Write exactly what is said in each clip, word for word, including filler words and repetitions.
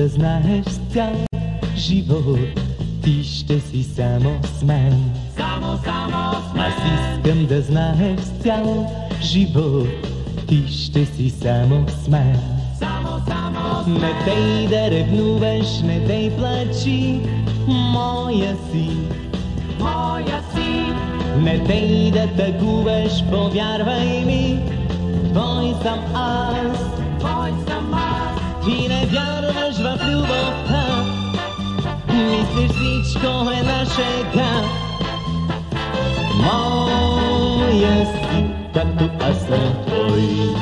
да знаеш цял живот ти ще си само с мен. Само, само с мен. Аз искам да знаеш цял живот ти ще си само с мен. Само, само с мен. Не дей да ревнуваш, не дей плачи, моя си, моя си. не дей да тъгуваш, повярвай ми, твой съм аз. Твой съм аз. Ти не вярваш в любовта, мислиш всичко е на шега. Моя си, както аз съм твой.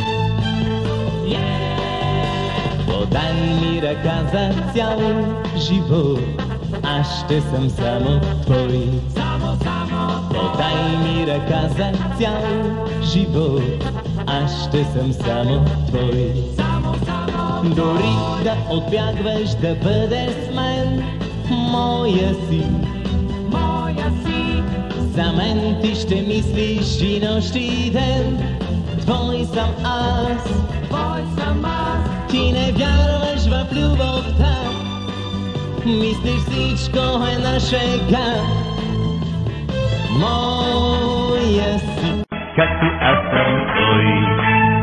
Yeah. Подай ми ръка за цял живот, аз ще съм само твой. Само, само твой. Подай ми ръка за цял живот, аз ще съм само твой. Само, само твой. Дори да отбягваш да бъдеш с мен, моя си, моя си. за мен ти ще мислиш и нощ и ден. Твой съм аз. Твой съм аз. Ти не вярваш в любовта, мислиш всичко е на шега. Моя си, както аз съм твой.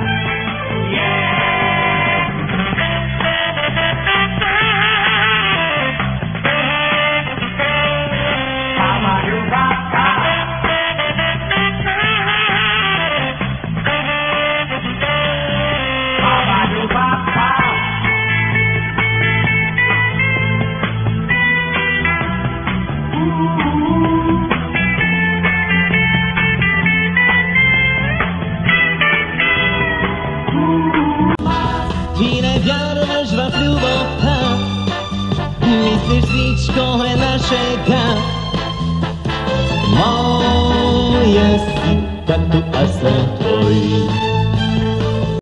Ти не вярваш в любовта, мислиш всичко е на шега. Моя си, както аз съм твой.